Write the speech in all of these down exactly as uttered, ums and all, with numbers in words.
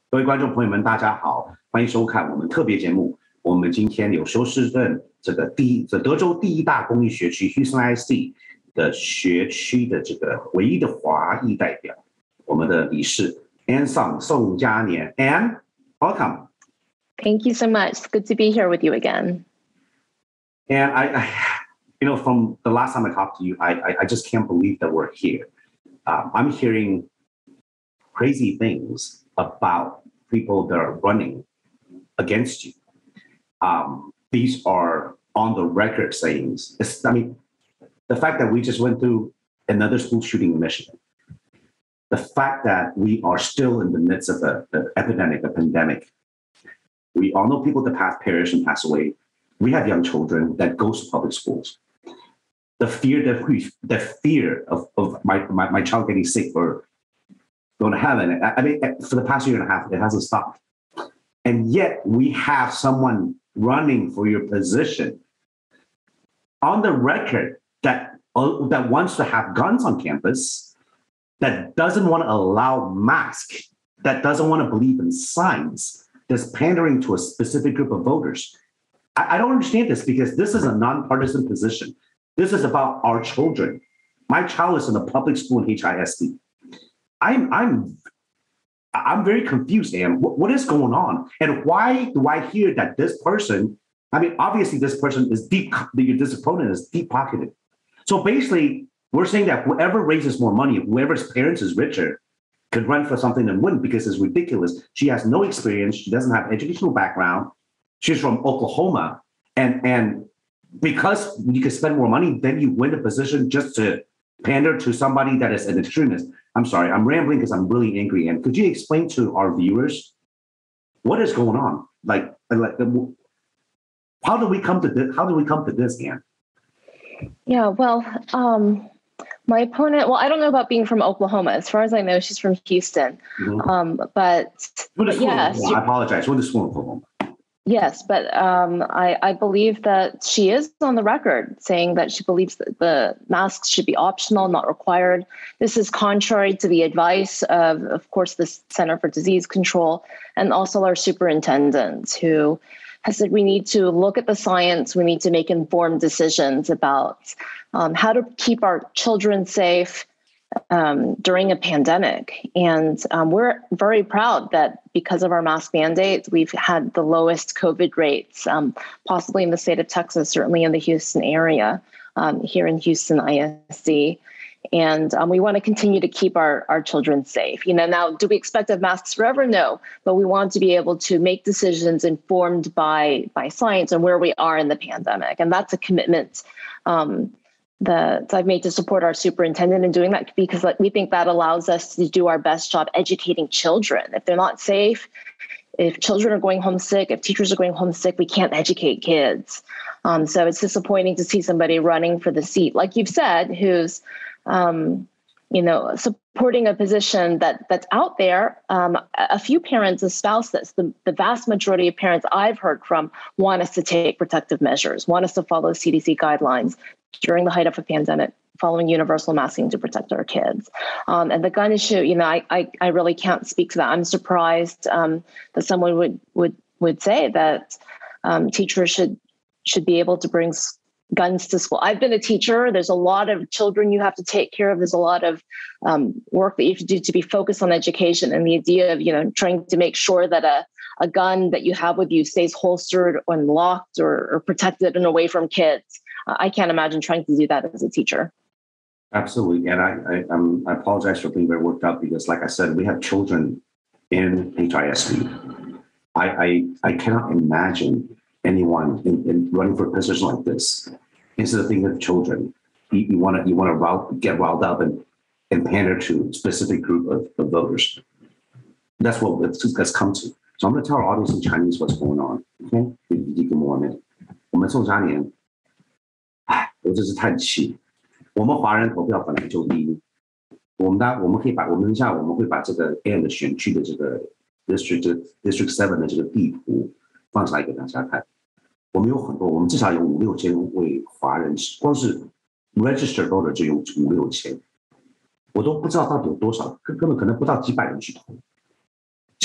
各位观众朋友们，大家好，欢迎收看我们特别节目。我们今天有休斯顿这个第一，这德州第一大公立学区 Houston I S D 的学区的这个唯一的华裔代表，我们的理事 Ann Song 宋嘉年 Ann, welcome. Thank you so much. It's good to be here with you again. And I, I you know, from the last time I talked to you, I, I, I just can't believe that we're here. Um, I'm hearing crazy things about people that are running against you. Um, these are on the record sayings. It's, I mean, the fact that we just went through another school shooting in Michigan, the fact that we are still in the midst of an epidemic, a pandemic. We all know people that pass, perish and pass away. We have young children that go to public schools. The fear that we, the fear of, of my, my, my child getting sick or going to heaven. I mean, for the past year and a half, it hasn't stopped. And yet we have someone running for your position on the record that, uh, that wants to have guns on campus, that doesn't want to allow masks, that doesn't want to believe in science, that's pandering to a specific group of voters. I, I don't understand this because this is a nonpartisan position. This is about our children. My child is in a public school in H I S D. I'm I'm I'm very confused, Ann. What, what is going on? And why do I hear that this person, I mean, obviously this person is deep, this opponent is deep pocketed. So basically, we're saying that whoever raises more money, whoever's parents is richer, could run for something and win because it's ridiculous. She has no experience. She doesn't have educational background. She's from Oklahoma. And, and because you can spend more money, then you win the position just to pander to somebody that is an extremist. I'm sorry, I'm rambling because I'm really angry. And could you explain to our viewers what is going on? Like, like how do we come to this? How do we come to this, Ann? Yeah, well, um, my opponent, well, I don't know about being from Oklahoma. As far as I know, she's from Houston. Mm-hmm. Um, but, but yes. I apologize. What is Oklahoma? Yes, but um, I, I believe that she is on the record saying that she believes that the masks should be optional, not required. This is contrary to the advice of, of course, the Center for Disease Control and also our superintendent, who has said we need to look at the science. We need to make informed decisions about um, how to keep our children safe um, during a pandemic. And um, we're very proud that because of our mask mandates, we've had the lowest COVID rates, um, possibly in the state of Texas, certainly in the Houston area, um, here in Houston I S D. And um, we want to continue to keep our, our children safe. You know, now, do we expect to have masks forever? No, but we want to be able to make decisions informed by, by science and where we are in the pandemic. And that's a commitment um, that I've made to support our superintendent in doing that, because like, we think that allows us to do our best job educating children. If they're not safe, if children are going home sick, if teachers are going home sick, we can't educate kids. Um, so it's disappointing to see somebody running for the seat, like you've said, who's, um, you know, supporting a position that that's out there. Um, a few parents espouse this. The, the vast majority of parents I've heard from want us to take protective measures, want us to follow C D C guidelines during the height of a pandemic, following universal masking to protect our kids. Um, and the gun issue, you know, I, I, I really can't speak to that. I'm surprised um, that someone would would would say that um, teachers should should be able to bring guns to school. I've been a teacher. There's a lot of children you have to take care of. There's a lot of um, work that you have to do to be focused on education, and the idea of, you know, trying to make sure that a, a gun that you have with you stays holstered and locked or, or protected and away from kids. Uh, I can't imagine trying to do that as a teacher. Absolutely. And I, I, I'm, I apologize for being very worked up because, like I said, we have children in H I S D. I, I, I cannot imagine anyone in, in running for a position like this. Instead of thinking of children, you, you want to you want to rile, get riled up and, and pander to a specific group of, of voters. That's what it's, it's come to. So I'm going to tell our audience in Chinese what's going on. Okay, 一个 moment. 我们宋嘉年，哎，我真是叹气。我们华人投票本来就低，我们大我们可以把我们下我们会把这个 Ann 的选区的这个 district district seven 的这个地图放上来给大家看。我们有很多，我们至少有五六千位华人，光是 register voter 就有五六千，我都不知道到底有多少，根根本可能不到几百人去投。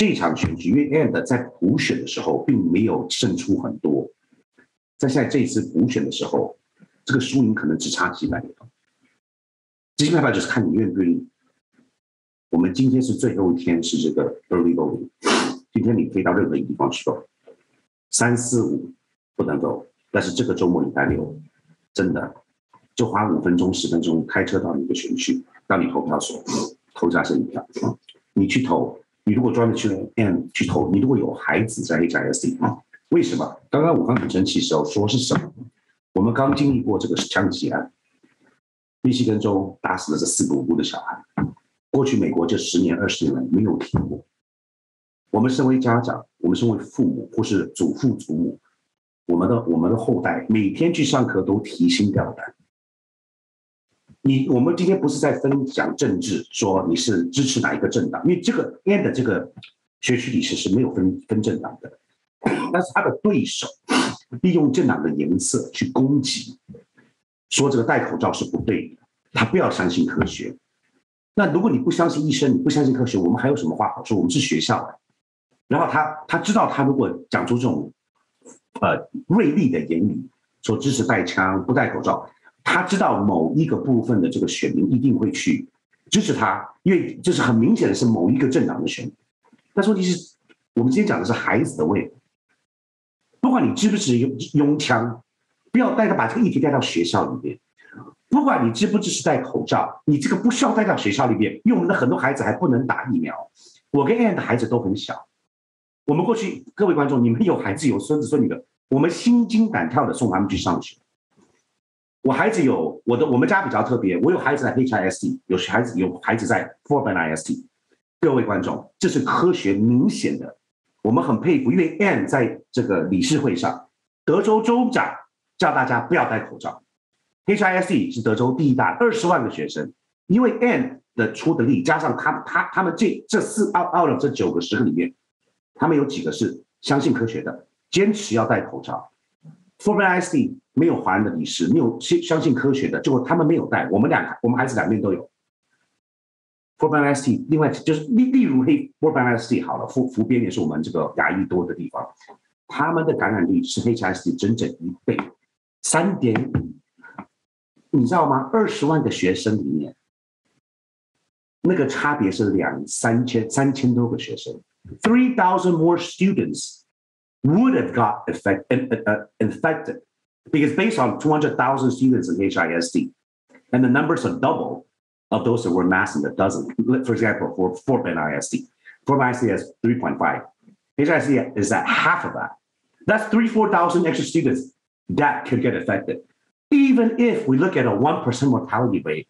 这场选举，因为 And 在补选的时候并没有胜出很多，在现在这一次补选的时候，这个输赢可能只差几百票。基本上就是看你愿不愿意。我们今天是最后一天，是这个 early voting， 今天你可以到任何一个地方去投，三四五不能投，但是这个周末礼拜六，真的就花五分钟、十分钟开车到你的选区，到你投票所投加深一票，你去投。你如果专门去 M 去投，你如果有孩子在 H I S D， 为什么？刚刚我刚很生气的时候说是什么？我们刚经历过这个枪击案，密西根州打死了这四个无辜的小孩。过去美国这十年、二十年来没有停过。我们身为家长，我们身为父母或是祖父祖母，我们的我们的后代每天去上课都提心吊胆。你我们今天不是在分享政治，说你是支持哪一个政党，因为这个 N 的这个学区理事是没有分分政党的，但是他的对手利用政党的颜色去攻击，说这个戴口罩是不对的，他不要相信科学。那如果你不相信医生，你不相信科学，我们还有什么话好说？我们是学校的。然后他他知道，他如果讲出这种呃锐利的言语，说支持带枪不戴口罩。他知道某一个部分的这个选民一定会去支持他，因为这是很明显的是某一个政党的选民。但是问题是，我们今天讲的是孩子的未来，不管你支不支持拥枪，不要带着把这个议题带到学校里面。不管你支不支持戴口罩，你这个不需要带到学校里面，因为我们的很多孩子还不能打疫苗。我跟 Ann 的孩子都很小，我们过去各位观众，你们有孩子有孙子孙女的，我们心惊胆跳的送他们去上学。我孩子有我的，我们家比较特别，我有孩子在 H I S D， 有孩子有孩子在 Fort Bend I S T。各位观众，这是科学明显的，我们很佩服，因为 Ann 在这个理事会上，德州州长叫大家不要戴口罩。H I S D 是德州第一大，二十万个学生，因为 Ann 的出的力，加上他他他们这这四 out out of 这九个十个里面，他们有几个是相信科学的，坚持要戴口罩。Fort Bend I S T 没有华人的理事，没有相信科学的，结果他们没有戴，我们两我们孩子两边都有。Fort Bend I S T 另外就是例例如 Fort Bend I S T 好了，福福边也是我们这个亚裔多的地方，他们的感染率是 H I S T 整整一倍，三点五。你知道吗？二十万个学生里面，那个差别是两三千三千多个学生 ，three thousand more students would have got affect, uh, infected because based on two hundred thousand students in H I S D, and the numbers are double of those that were masked and that doesn't. For example, for Fort Bend I S D, Fort Bend I S D has three point five. H I S D is at half of that. That's three, four thousand extra students that could get affected. Even if we look at a one percent mortality rate,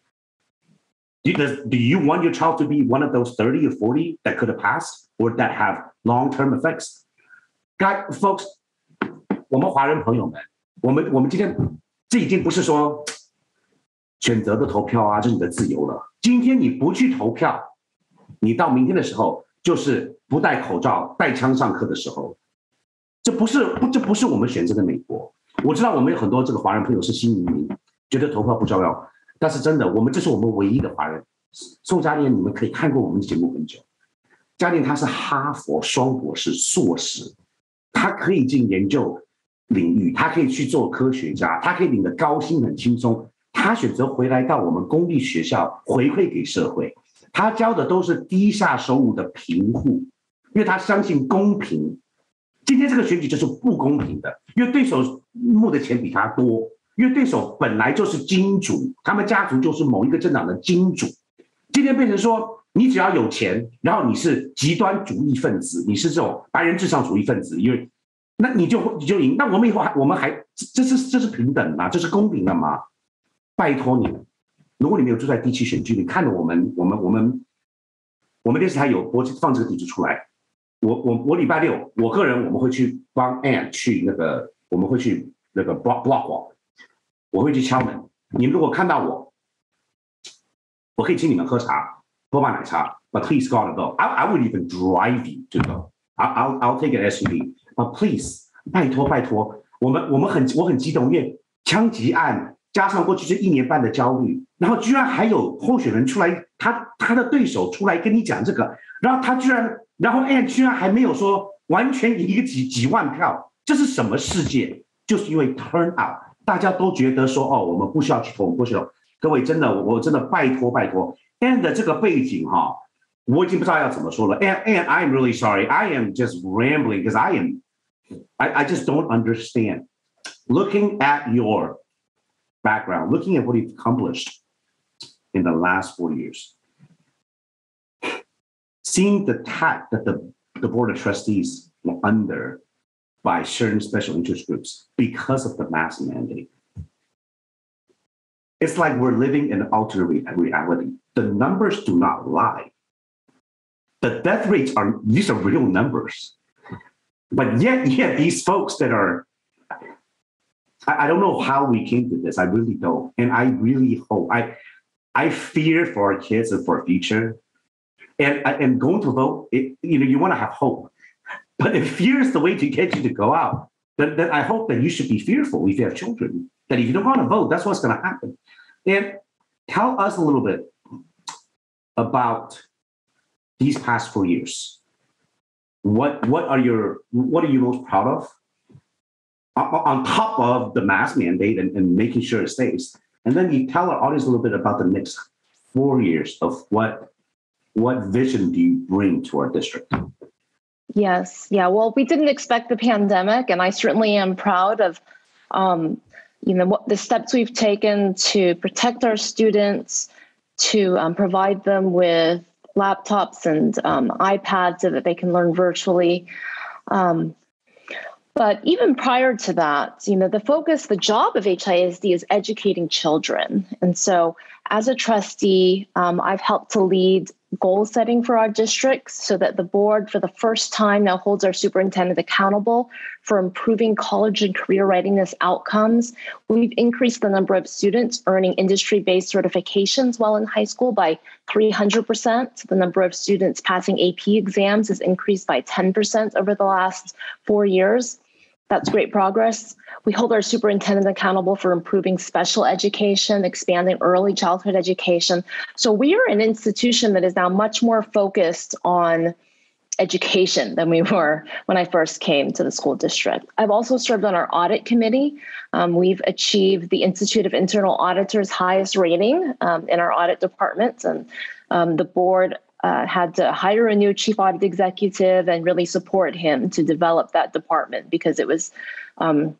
do, does, do you want your child to be one of those thirty or forty that could have passed or that have long-term effects? God, folks, 我们华人朋友们，我们我们今天这已经不是说选择的投票啊，这是你的自由了。今天你不去投票，你到明天的时候就是不戴口罩、带枪上课的时候，这不是不这不是我们选择的美国。我知道我们有很多这个华人朋友是新移民，觉得投票不重要，但是真的，我们这是我们唯一的华人。宋嘉莲，你们可以看过我们的节目很久。嘉莲他是哈佛双博士、硕士，他可以进研究领域，他可以去做科学家，他可以领得高薪很轻松。他选择回来到我们公立学校回馈给社会，他教的都是低下收入的贫户，因为他相信公平。今天这个选举就是不公平的，因为对手募的钱比他多，因为对手本来就是金主，他们家族就是某一个政党的金主。今天变成说，你只要有钱，然后你是极端主义分子，你是这种白人至上主义分子，因为那你就你就赢。那我们以后还我们还这是这是平等吗？这是公平的吗？拜托你们，如果你没有住在第七选区，你看着我们我们我们我们电视台有播放这个地址出来。我我我礼拜六，我个人我们会去帮 Ann 去那个，我们会去那个 block block walk， 我会去敲门。你们如果看到我，我可以请你们喝茶，喝把奶茶。But please gotta go. I I would even drive you to go. I'll I'll take an S U V. But please， 拜托拜托，我们我们很我很激动，因为枪击案加上过去这一年半的焦虑，然后居然还有候选人出来他他的对手出来跟你讲这个，然后他居然，然后 Ann 居然还没有说完全赢一个几几万票，这是什么世界？就是因为 turn out， 大家都觉得说哦，我们不需要去投，不需要。各位真的，我真的拜托拜托 ，Ann 的这个背景哈，我已经不知道要怎么说了。And and I'm really sorry, I am just rambling because I am, I I just don't understand. Looking at your background, looking at what you've accomplished in the last four years, seeing the tact that the, the board of trustees were under by certain special interest groups because of the mask mandate. It's like we're living in an alternate reality. The numbers do not lie. The death rates are, these are real numbers. But yet, yet these folks that are, I, I don't know how we came to this. I really don't. And I really hope, I, I fear for our kids and for our future. And, and going to vote, it, you know, you want to have hope. But if fear is the way to get you to go out, then, then I hope that you should be fearful if you have children. That if you don't want to vote, that's what's going to happen. And tell us a little bit about these past four years. What what are your what are you most proud of? On, on top of the mask mandate and, and making sure it stays. And then you tell our audience a little bit about the next four years of what what vision do you bring to our district? Yes. Yeah. Well, we didn't expect the pandemic, and I certainly am proud of, um, you know, what the steps we've taken to protect our students, to um, provide them with laptops and um, iPads so that they can learn virtually. Um, but even prior to that, you know, the focus, the job of H I S D is educating children. And so as a trustee, um, I've helped to lead goal setting for our districts so that the board for the first time now holds our superintendent accountable for improving college and career readiness outcomes. We've increased the number of students earning industry-based certifications while in high school by three hundred percent. The number of students passing A P exams has increased by ten percent over the last four years. That's great progress. We hold our superintendent accountable for improving special education, expanding early childhood education. So we are an institution that is now much more focused on education than we were when I first came to the school district. I've also served on our audit committee. Um, we've achieved the Institute of Internal Auditors' highest rating um, in our audit department, and um, the board Uh, had to hire a new chief audit executive and really support him to develop that department because it was um,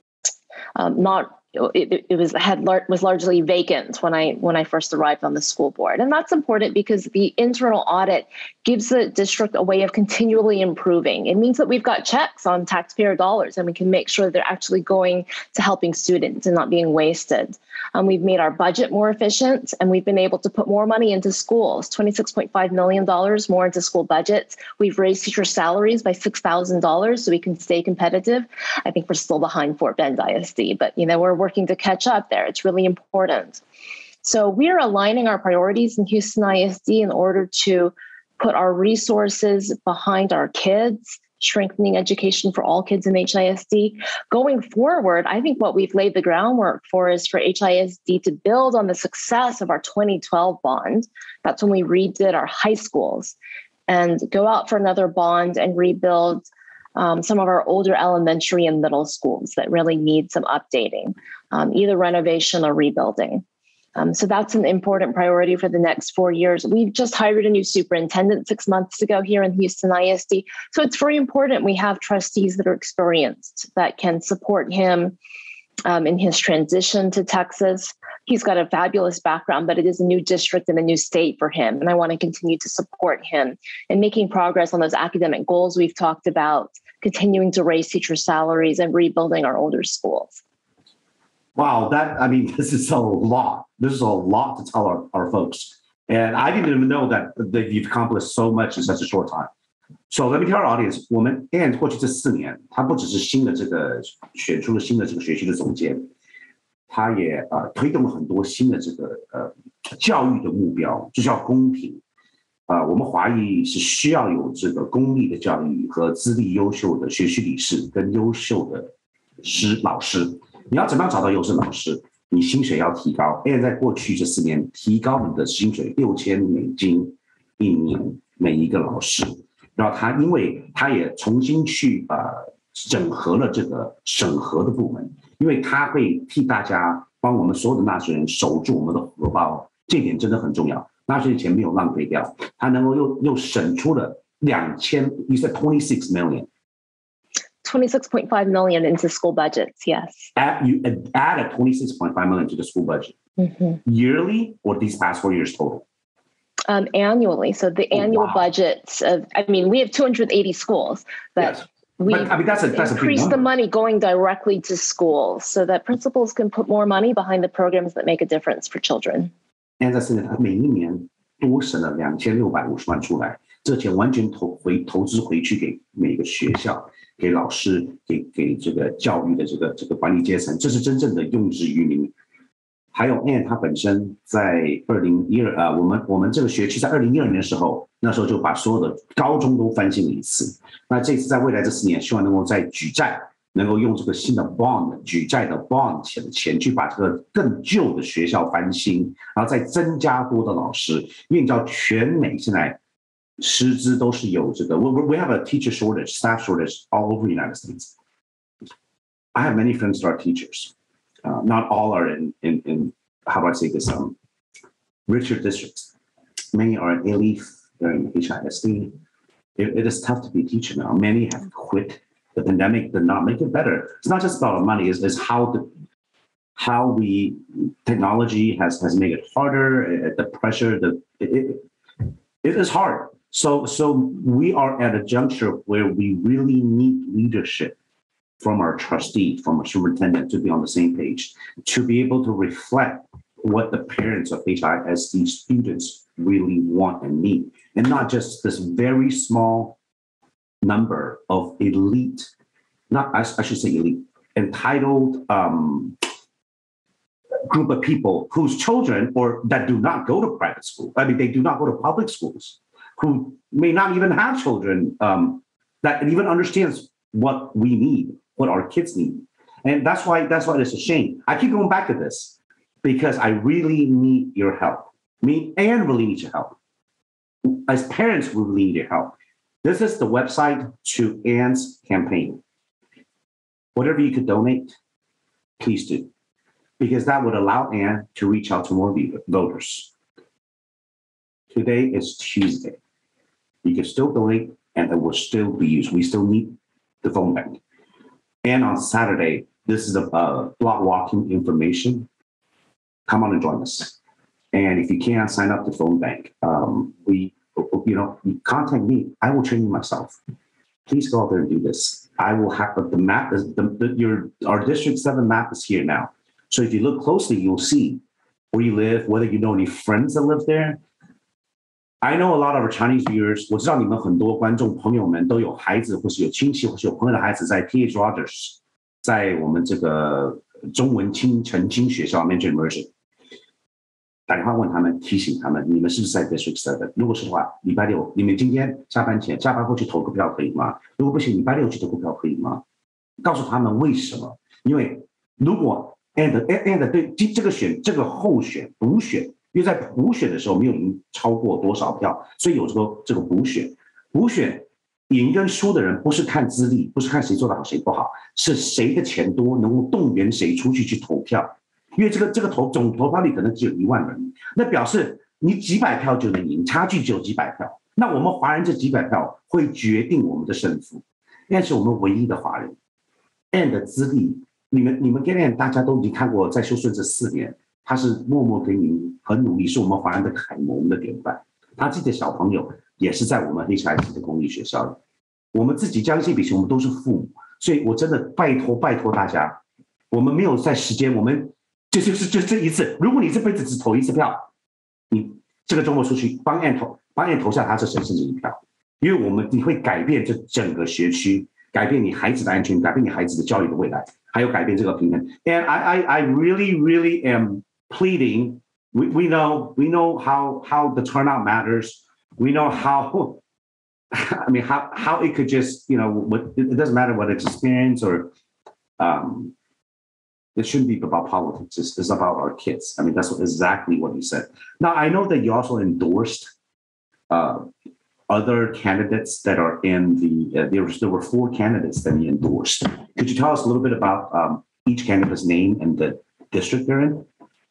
um, not it, it was had was largely vacant when I when I first arrived on the school board, and that's important because the internal audit gives the district a way of continually improving. It means that we've got checks on taxpayer dollars, and we can make sure they're actually going to helping students and not being wasted. Um, we've made our budget more efficient, and we've been able to put more money into schools, twenty-six point five million dollars more into school budgets. We've raised teacher salaries by six thousand dollars so we can stay competitive. I think we're still behind Fort Bend I S D, but you know we're working to catch up there. It's really important. So we're aligning our priorities in Houston I S D in order to put our resources behind our kids, strengthening education for all kids in H I S D. Going forward, I think what we've laid the groundwork for is for H I S D to build on the success of our twenty twelve bond. That's when we redid our high schools, and go out for another bond and rebuild um, some of our older elementary and middle schools that really need some updating, um, either renovation or rebuilding. Um, so that's an important priority for the next four years. We've just hired a new superintendent six months ago here in Houston I S D. So it's very important we have trustees that are experienced that can support him um, in his transition to Texas. He's got a fabulous background, but it is a new district and a new state for him. And I want to continue to support him in making progress on those academic goals we've talked about, continuing to raise teacher salaries and rebuilding our older schools. Wow, that, I mean, this is a lot. This is a lot to tell our, our folks. And I didn't even know that, that you've accomplished so much in such a short time. So let me tell our audience, 我们 and 过去这四年，他不只是新的这个选出了新的这个学习的总监，他也呃推动了很多新的这个呃教育的目标，就是要公平。啊、呃，我们华裔是需要有这个公立的教育和资历优秀的学区理事跟优秀的师老师。你要怎么样找到优质老师？ 你薪水要提高。Ann 在过去这四年提高你的薪水六千美金一年，每一个老师。然后他因为他也重新去呃整合了这个审核的部门，因为他会替大家帮我们所有的纳税人守住我们的荷包，这点真的很重要。纳税钱没有浪费掉，他能够又又省出了两千，你说 twenty-six million。 twenty-six point five million into school budgets, yes. Add, you added twenty-six point five million to the school budget. Mm-hmm. Yearly or these past four years total? Um, annually. So the oh, annual wow. budgets of, I mean, we have two hundred eighty schools, but yes. we but, I mean, that's a, that's increase the money going directly to schools so that principals can put more money behind the programs that make a difference for children. And 现在他每一年多省了两千六百五十万出来，这钱完全投回投资回去给每个学校。给老师，给给这个教育的这个这个管理阶层，这是真正的用之于民。还有 Ann 他本身在二零一二呃，我们我们这个学期在二零一二年的时候，那时候就把所有的高中都翻新了一次。那这次在未来这四年，希望能够在举债，能够用这个新的 bond 举债的 bond 钱的钱去把这个更旧的学校翻新，然后再增加多的老师，因为你知道全美现在。师资都是有这个 we, we have a teacher shortage, staff shortage all over the United States. I have many friends that are teachers. Uh, not all are in, in, in, how do I say this, um, richer districts. Many are in A L E F, they're in H I S D. It, it is tough to be a teacher now. Many have quit. The pandemic did not make it better. It's not just about the money, it's, it's how the how we, technology has, has made it harder, the pressure, the it, it, it is hard. So, so we are at a juncture where we really need leadership from our trustee, from our superintendent to be on the same page, to be able to reflect what the parents of H I S D students really want and need, and not just this very small number of elite, not I, I should say elite, entitled um, group of people whose children or that do not go to private school. I mean, they do not go to public schools, who may not even have children um, that even understands what we need, what our kids need. And that's why that's why it's a shame. I keep going back to this because I really need your help. Me and really need your help. As parents, we really need your help. This is the website to Ann's campaign. Whatever you could donate, please do. Because that would allow Ann to reach out to more voters. Today is Tuesday. You can still donate and it will still be used. We still need the phone bank. And on Saturday, this is a uh, block walking information. Come on and join us. And if you can't sign up to phone bank, um, we, you know, contact me. I will train you myself. Please go out there and do this. I will have the map. Is the, the your our District Seven map is here now. So if you look closely, you'll see where you live, whether you know any friends that live there. I know a lot of our Chinese viewers. 我知道你们很多观众朋友们都有孩子，或是有亲戚，或是有朋友的孩子在 T H Rogers， 在我们这个中文清澄清学校 Mandarin Immersion。打电话问他们，提醒他们，你们是不是在 District Seven？ 如果是的话，礼拜六你们今天下班前、下班后去投个票可以吗？如果不行，礼拜六去投个票可以吗？告诉他们为什么？因为如果 and and 对这个选这个候选补选，因为在补选的时候没有赢超过多少票，所以有这个这个补选。补选赢跟输的人不是看资历，不是看谁做得好谁不好，是谁的钱多，能够动员谁出去去投票。因为这个这个投总投票率可能只有一万人，那表示你几百票就能赢，差距只有几百票。那我们华人这几百票会决定我们的胜负，那是我们唯一的华人。Ann 的资历，你们你们跟 Ann 大家都已经看过，在休顺这四年，他是默默耕耘，很努力，是我们华人的楷模，我们的典范。他自己的小朋友也是在我们 H I S 的公立学校里。我们自己将心比心，我们都是父母，所以我真的拜托拜托大家，我们没有在时间，我们。就就是就这一次，如果你这辈子只投一次票，你这个周末出去帮 Ann 投，帮 Ann 投下他这神圣的一票，因为我们你会改变这整个学区，改变你孩子的安全，改变你孩子的教育的未来，还有改变这个平衡。And I I I really really am pleading. We we know we know how how the turnout matters. We know how. I mean how how it could just you know what it doesn't matter whether it's experience or um. It shouldn't be about politics. It's, it's about our kids. I mean, that's what, exactly what you said. Now, I know that you also endorsed uh, other candidates that are in the, uh, there, was, there were four candidates that you endorsed. Could you tell us a little bit about um, each candidate's name and the district they're in?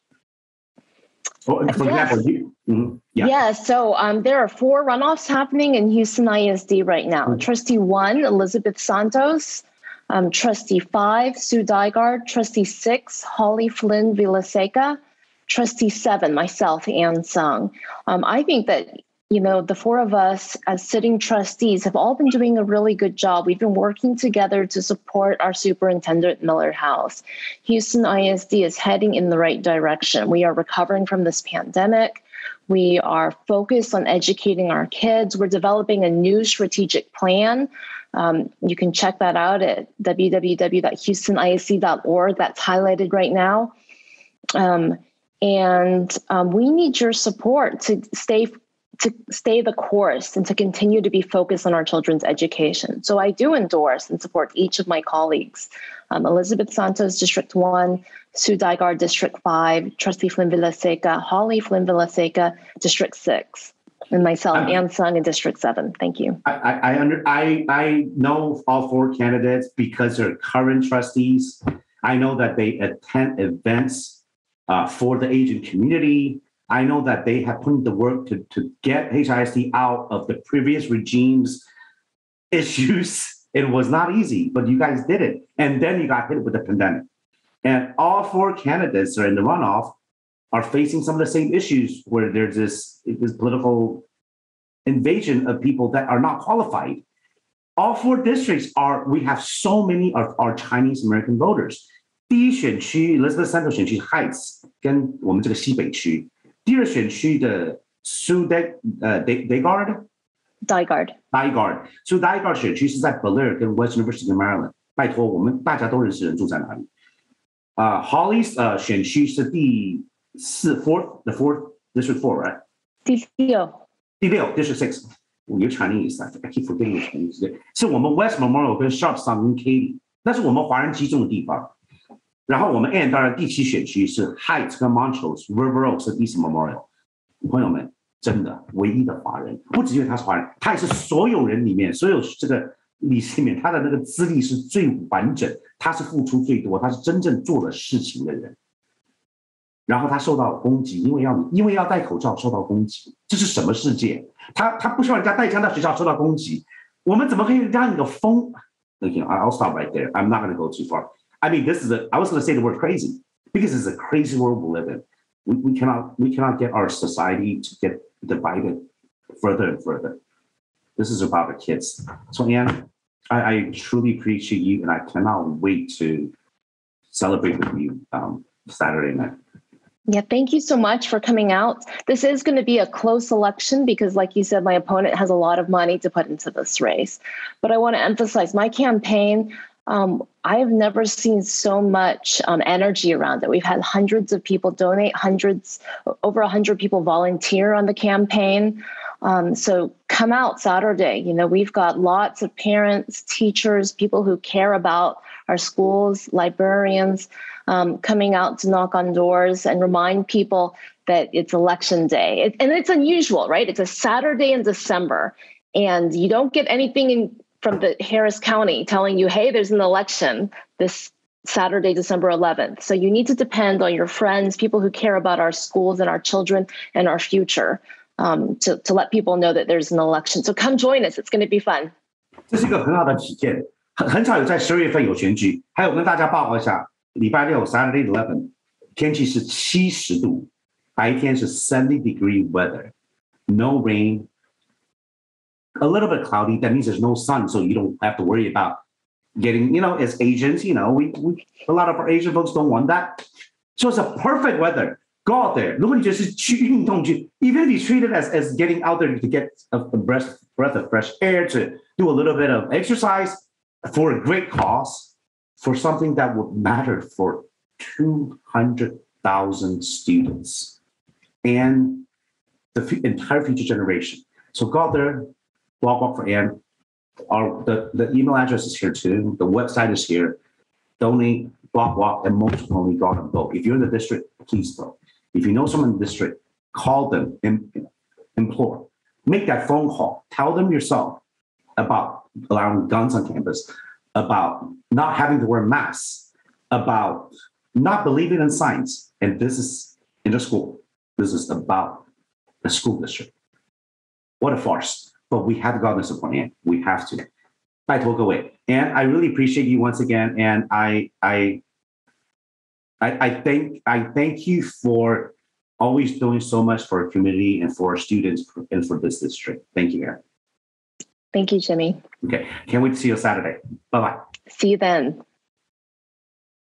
Oh, for yes. example, you, mm-hmm, yeah. yeah, so um, there are four runoffs happening in Houston I S D right now. Mm-hmm. Trustee one, Elizabeth Santos. Um, Trustee five, Sue Dygard. Trustee six, Holly Flynn Villaseca. Trustee seven, myself, Ann Sung. Um, I think that, you know, the four of us as sitting trustees have all been doing a really good job. We've been working together to support our superintendent, Miller House. Houston I S D is heading in the right direction. We are recovering from this pandemic. We are focused on educating our kids. We're developing a new strategic plan. Um, you can check that out at w w w dot houston i s d dot org. That's highlighted right now. Um, and um, we need your support to stay to stay the course and to continue to be focused on our children's education. So I do endorse and support each of my colleagues. Um, Elizabeth Santos, District one, Sue Dygard, District five, Trustee Flynn Villaseca, Holly Flynn Villaseca, District six, and myself, I, Ann Sung, in District seven. Thank you. I I, under, I I know all four candidates because they're current trustees. I know that they attend events uh, for the Asian community. I know that they have put in the work to, to get H I S D out of the previous regime's issues. It was not easy, but you guys did it. And then you got hit with the pandemic. And all four candidates that are in the runoff are facing some of the same issues where there's this, this political invasion of people that are not qualified. All four districts are, we have so many of our Chinese American voters. 第一选区 Elizabeth Santos 选区 Heights 跟我们这个西北区。第二选区的 Sue Dygard Dygard Dygard Sue Dygard 选区是在 Bel-Air 跟 West University 跟 Maryland。拜托，我们大家都认识人住在哪里。啊、uh, ，Holly 呃、uh, 选区是第四 fourth the fourth district four right？ 第六第六 district six。You're Chinese, I keep forgetting your Chinese. 是我们 West Memorial 跟 Sharpstown 跟 Katy， 那是我们华人集中的地方。然后我们 N 当然第七选区是 Heights 跟 Montrose River Oaks 是 East Memorial。朋友们，真的唯一的华人，不只因为他是华人，他也是所有人里面，所有这个历史里面，他的那个资历是最完整，他是付出最多，他是真正做了事情的人。然后他受到攻击，因为要因为要戴口罩受到攻击，这是什么世界？他他不希望人家带枪到学校受到攻击，我们怎么可以让一个疯 ？Okay, I'll stop right there. I'm not going to go too far. I mean, this is a. I was going to say the word crazy because it's a crazy world we live in. We, we cannot we cannot get our society to get divided further and further. This is about the kids. So, Ann, I, I truly appreciate you, and I cannot wait to celebrate with you um, Saturday night. Yeah, thank you so much for coming out. This is going to be a close election because, like you said, my opponent has a lot of money to put into this race. But I want to emphasize my campaign. Um, I have never seen so much um, energy around it. We've had hundreds of people donate, hundreds, over one hundred people volunteer on the campaign. Um, so come out Saturday. You know, we've got lots of parents, teachers, people who care about our schools, librarians, um, coming out to knock on doors and remind people that it's election day. It, and it's unusual, right? It's a Saturday in December, and you don't get anything in from the Harris County telling you, hey, there's an election this Saturday, December eleventh. So you need to depend on your friends, people who care about our schools and our children and our future, um, to, to let people know that there's an election. So come join us. It's going to be fun. 这是一个很好的体验，很很少有在十二月份有选举。还有跟大家报告一下，礼拜六 Saturday eleven 天气是七十度，白天是 seventy degree weather, no rain. A little bit cloudy, that means there's no sun, so you don't have to worry about getting, you know, as Asians, you know, we, we a lot of our Asian folks don't want that. So it's a perfect weather. Go out there. 如果你觉得是去运动去 even if you treat it as, as getting out there to get a, a breath, breath of fresh air, to do a little bit of exercise for a great cause, for something that would matter for two hundred thousand students and the f- entire future generation. So go out there. Walk Walk for Ann. Our the, the email address is here too. The website is here. Donate block walk, emotionally go out and vote. If you're in the district, please vote. If you know someone in the district, call them, implore, make that phone call, tell them yourself about allowing guns on campus, about not having to wear masks, about not believing in science. And this is in the school. This is about the school district. What a farce. But we have to go out and support it. We have to. 拜托各位. And I really appreciate you once again. And I I I, I thank I thank you for always doing so much for our community and for our students and for this district. Thank you, Erin. Thank you, Jimmy. Okay. Can't wait to see you Saturday. Bye-bye. See you then.